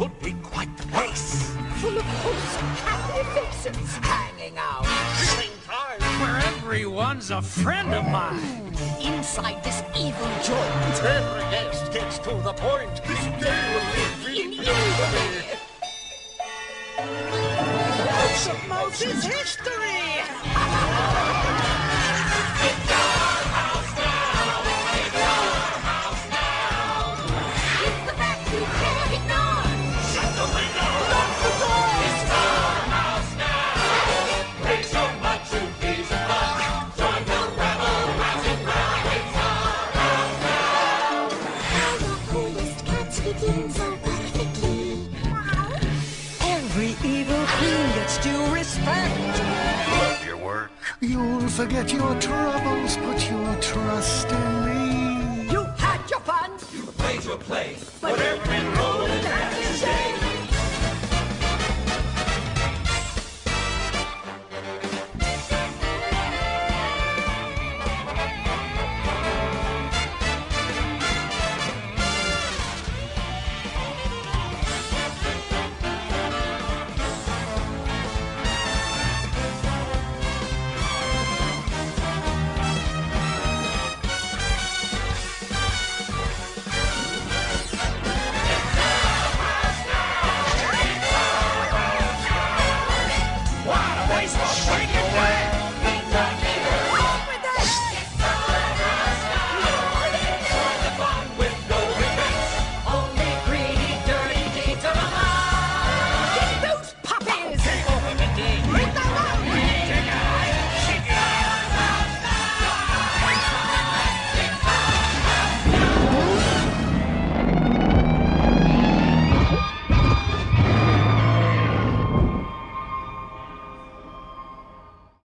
be quite the place. Full of wholesome, happy faces hanging out. Thrilling times where everyone's a friend of mine. Inside this evil joint, Every guest gets to the point. This day will live in infamy. Lots of Mouse is history. It's our house now. It's our house now. it's the fact you can't ignore. Shut the window. Lock the door. It's our house now. Raise your macho peas and buns. Join the rebel round and round. It's our house now. How the coolest cats fit in so perfectly. Every evil queen gets due respect. Love your work. You'll forget your troubles, put your trust in me. You had your fun, You played your place. but Whatever enrolled